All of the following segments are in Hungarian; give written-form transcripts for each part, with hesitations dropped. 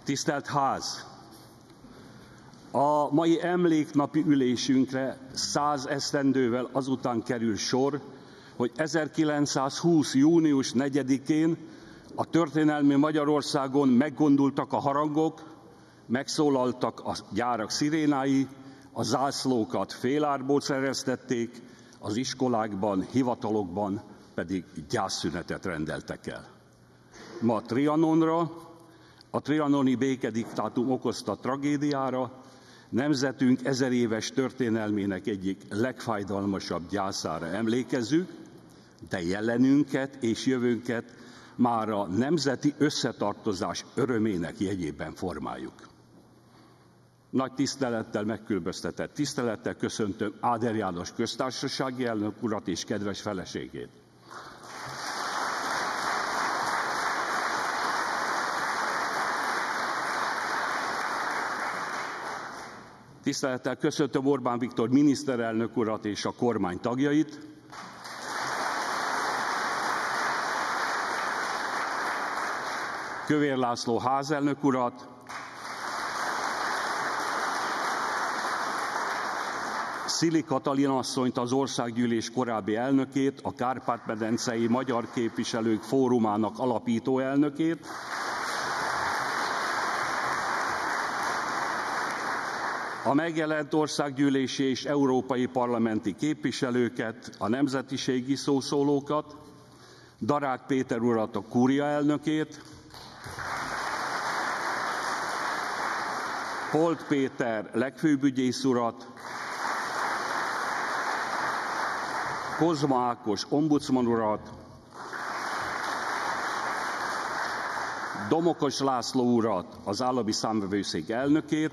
Tisztelt Ház! A mai emléknapi ülésünkre 100 esztendővel azután kerül sor, hogy 1920. június 4-én a történelmi Magyarországon meggondultak a harangok, megszólaltak a gyárak szirénái, a zászlókat félárbóc eresztették, az iskolákban, hivatalokban pedig gyászszünetet rendeltek el. Ma Trianonra, a trianoni békediktátum okozta tragédiára, nemzetünk 1000 éves történelmének egyik legfájdalmasabb gyászára emlékezzük, de jelenünket és jövőnket már a nemzeti összetartozás örömének jegyében formáljuk. Nagy tisztelettel, megkülönböztetett tisztelettel köszöntöm Áder János köztársasági elnök urat és kedves feleségét. Tisztelettel köszöntöm Orbán Viktor miniszterelnök urat és a kormány tagjait. Kövér László házelnök urat, Szili Katalin asszonyt, az Országgyűlés korábbi elnökét, a Kárpát-medencei Magyar Képviselők Fórumának alapító elnökét, a megjelent országgyűlési és európai parlamenti képviselőket, a nemzetiségi szószólókat, Darák Péter urat, a kúria elnökét, Holt Péter legfőbb ügyész urat, Kozma Ákos ombudsman urat, Domokos László urat, az állami számvevőszék elnökét,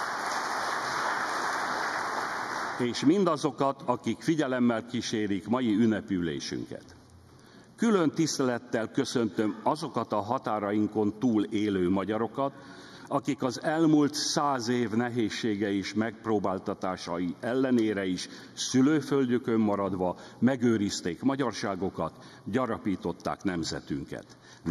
és mindazokat, akik figyelemmel kísérik mai ünnepülésünket. Külön tisztelettel köszöntöm azokat a határainkon túl élő magyarokat, akik az elmúlt 100 év nehézsége és megpróbáltatásai ellenére is szülőföldjükön maradva megőrizték magyarságokat, gyarapították nemzetünket.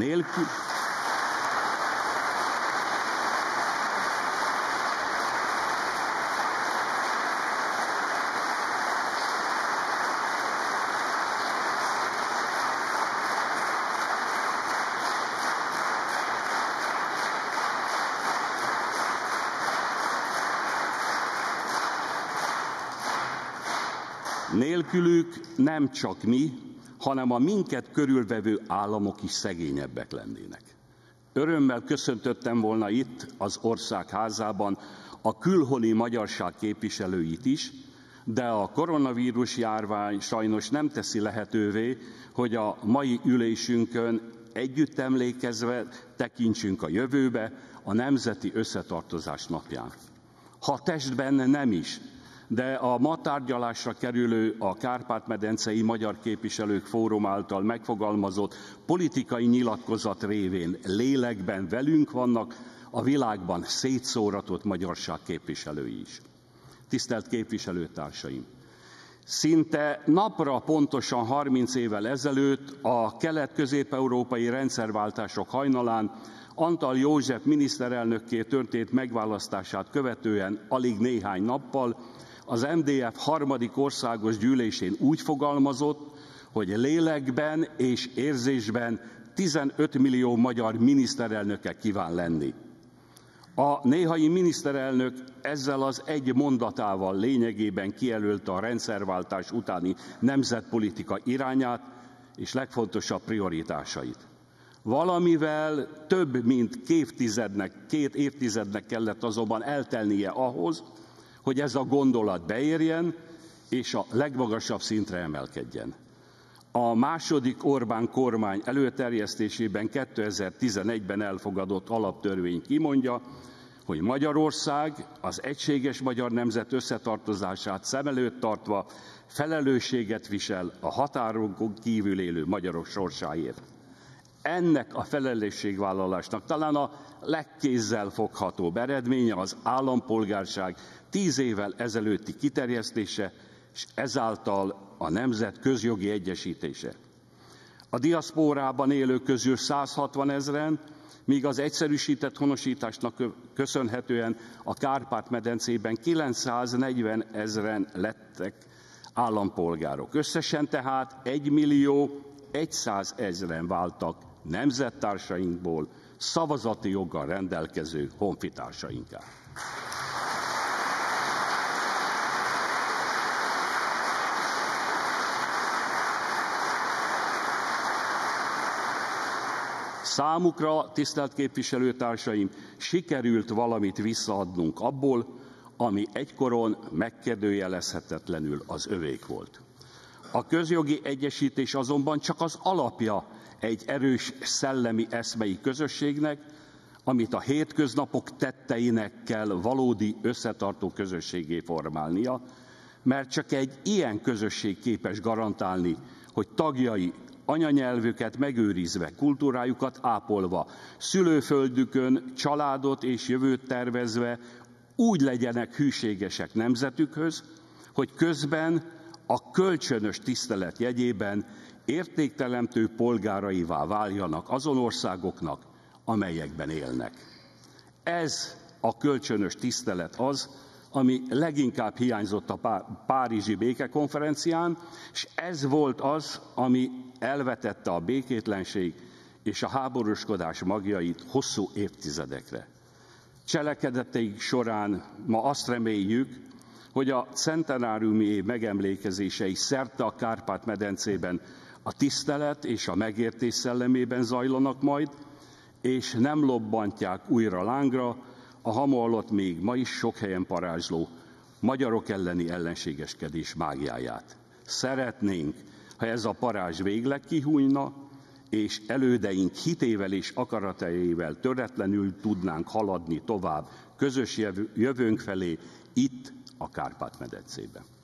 Nélkülük nem csak mi, hanem a minket körülvevő államok is szegényebbek lennének. Örömmel köszöntöttem volna itt, az ország házában a külhoni magyarság képviselőit is, de a koronavírus járvány sajnos nem teszi lehetővé, hogy a mai ülésünkön együtt emlékezve tekintsünk a jövőbe, a nemzeti összetartozás napján. Ha testben nem is, de a ma tárgyalásra kerülő, a Kárpát-medencei Magyar Képviselők Fórum által megfogalmazott politikai nyilatkozat révén lélekben velünk vannak a világban szétszóratott magyarság képviselői is. Tisztelt képviselőtársaim! Szinte napra pontosan 30 évvel ezelőtt a kelet-közép-európai rendszerváltások hajnalán Antall József miniszterelnökké történt megválasztását követően alig néhány nappal az MDF harmadik országos gyűlésén úgy fogalmazott, hogy lélekben és érzésben 15 millió magyar miniszterelnöke kíván lenni. A néhai miniszterelnök ezzel az egy mondatával lényegében kijelölte a rendszerváltás utáni nemzetpolitika irányát és legfontosabb prioritásait. Valamivel több mint két évtizednek kellett azonban eltelnie ahhoz, hogy ez a gondolat beérjen és a legmagasabb szintre emelkedjen. A második Orbán kormány előterjesztésében 2011-ben elfogadott alaptörvény kimondja, hogy Magyarország az egységes magyar nemzet összetartozását szem előtt tartva felelősséget visel a határonkon kívül élő magyarok sorsáért. Ennek a felelősségvállalásnak talán a legkézzelfoghatóbb eredménye az állampolgárság 10 évvel ezelőtti kiterjesztése, és ezáltal a nemzet közjogi egyesítése. A diaszpórában élők közül 160 000, míg az egyszerűsített honosításnak köszönhetően a Kárpát-medencében 940 000 lettek állampolgárok. Összesen tehát 1 100 000 váltak nemzettársainkból szavazati joggal rendelkező honfitársainká. Számukra, tisztelt képviselőtársaim, sikerült valamit visszaadnunk abból, ami egykoron megkérdőjelezhetetlenül az övék volt. A közjogi egyesítés azonban csak az alapja egy erős szellemi eszmei közösségnek, amit a hétköznapok tetteinek kell valódi összetartó közösségé formálnia, mert csak egy ilyen közösség képes garantálni, hogy tagjai anyanyelvüket megőrizve, kultúrájukat ápolva, szülőföldükön családot és jövőt tervezve úgy legyenek hűségesek nemzetükhöz, hogy közben a kölcsönös tisztelet jegyében értékteremtő polgáraivá váljanak azon országoknak, amelyekben élnek. Ez a kölcsönös tisztelet az, ami leginkább hiányzott a párizsi békekonferencián, és ez volt az, ami elvetette a békétlenség és a háborúskodás magjait hosszú évtizedekre. Cselekedeteik során ma azt reméljük, hogy a centenáriumi év megemlékezései szerte a Kárpát-medencében a tisztelet és a megértés szellemében zajlanak majd, és nem lobbantják újra lángra a hamallott, még ma is sok helyen parázsló magyarok elleni ellenségeskedés mágiáját. Szeretnénk, ha ez a parázs végleg kihújna, és elődeink hitével és akarataival töretlenül tudnánk haladni tovább közös jövőnk felé itt a Kárpát-medencében.